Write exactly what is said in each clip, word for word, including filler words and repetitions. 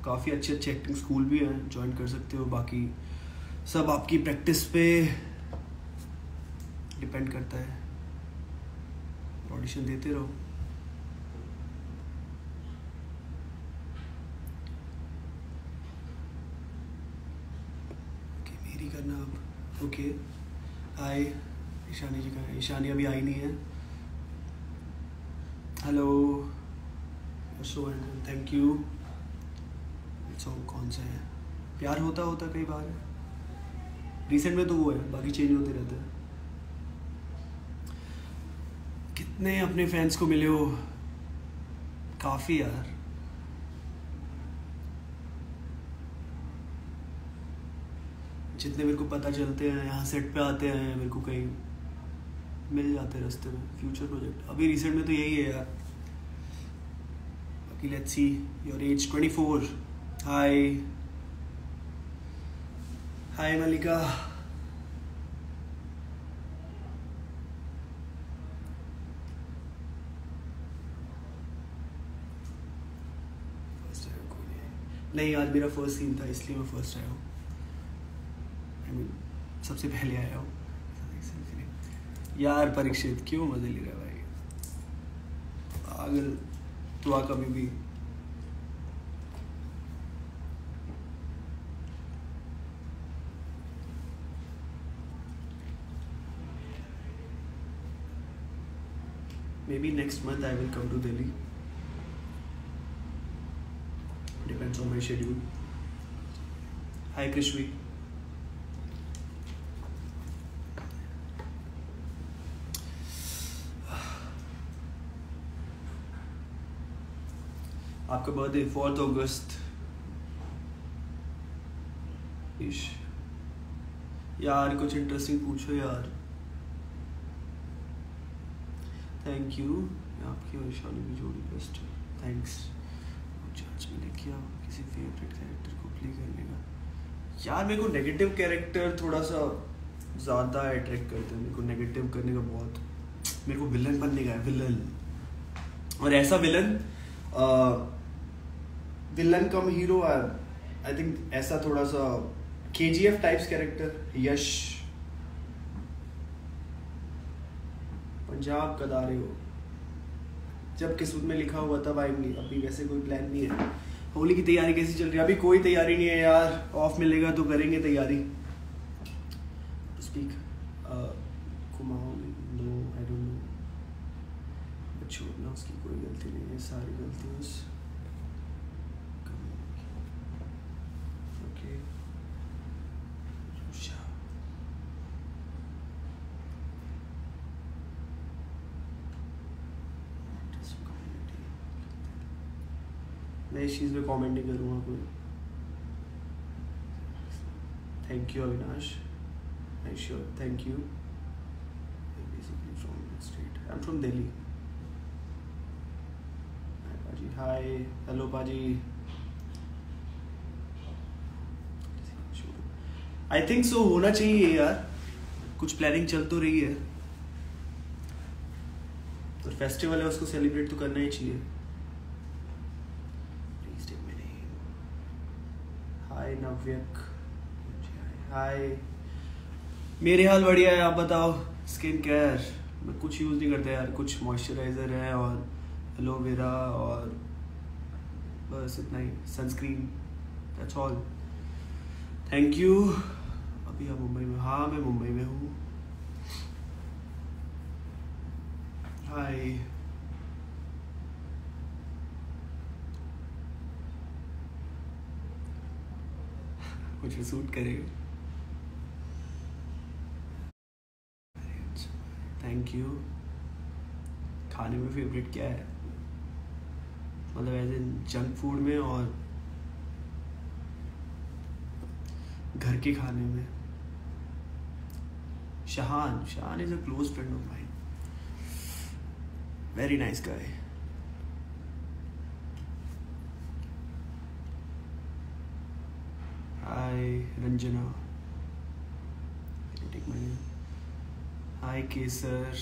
काफ़ी अच्छे अच्छे एक्टिंग स्कूल भी हैं, ज्वाइन कर सकते हो। बाकी सब आपकी प्रैक्टिस पे डिपेंड करता है, ऑडिशन देते रहो। ओके मेरी करना अब। ओके हाय ईशानी जी का, ईशानी अभी आई नहीं है। Hello so thank you. Song कौन सा है? प्यार होता होता कई बार है, रिसेंट में तो वो है, बाकी चेंज होते रहते हैं। कितने अपने फैंस को मिले हो? काफ़ी यार, जितने मेरे को पता चलते हैं, यहाँ सेट पे आते हैं, मेरे को कहीं मिल जाते हैं रास्ते में। फ्यूचर प्रोजेक्ट अभी रिसेंट में तो यही है यार। बाकी let's see. Your age twenty four. Hi hi Malika. नहीं आज मेरा फर्स्ट सीन था, इसलिए मैं फर्स्ट आया हूँ। आई मीन सबसे पहले आया हूँ यार। परीक्षित क्यों मजे ले रहा है भाई, पागल। तू आ कभी भी। Maybe next month I will come to Delhi. Depends on my schedule. Hi Krishvi. आपका बर्थडे फोर्थ अगस्त। इश यार कुछ इंटरेस्टिंग पूछो यार। Thank you. आपकी और ईशानी की जोड़ी बेस्ट है, थैंक्स। जज मैंने किया किसी फेवरेट कैरेक्टर को प्ले करने का। यार मेरे को नेगेटिव कैरेक्टर थोड़ा सा ज़्यादा अट्रैक्ट करते हैं। मेरे को नेगेटिव करने का बहुत, मेरे को विलन बनने का है, विलन। और ऐसा villain, villain cum hero. I think ऐसा थोड़ा सा KGF types character. Yash Punjab कदा रहे हो, जब किस्मत में लिखा हुआ तब आएंगे। अभी वैसे कोई प्लान नहीं है। होली की तैयारी कैसी चल रही है? अभी कोई तैयारी नहीं है यार, ऑफ मिलेगा तो करेंगे तैयारी। Speak Kumaon no I don't know. छोड़ना, उसकी कोई गलती नहीं है, सारी गलती उस ओके। मैं इस चीज़ पे कमेंट नहीं करूँगा कोई। Thank you Avinash. I sure thank you. Basically from state, I am from Delhi. Hi पाजी। हाय हेलो पाजी। आई थिंक सो होना चाहिए यार, कुछ प्लानिंग चल तो रही है। तो फेस्टिवल है, उसको सेलिब्रेट तो करना ही चाहिए। हाय नव्यक। हाय, मेरे हाल बढ़िया है, आप बताओ। स्किन केयर मैं कुछ यूज़ नहीं करता यार, कुछ मॉइस्चराइज़र है और एलोवेरा और बस इतना ही, sunscreen, that's all. Thank you. अभी आप मुंबई में? हाँ मैं मुंबई में हूँ। हाय मुझे सूट करेगा। Thank you. खाने में फेवरेट क्या है? मतलब एज इन जंक फूड में और घर के खाने में? Shahan, Shahan is a close friend of mine, very nice guy. Hi Ranjana. Hi Kesar.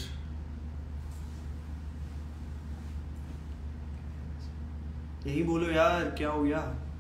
यही बोलो यार, क्या हो गया?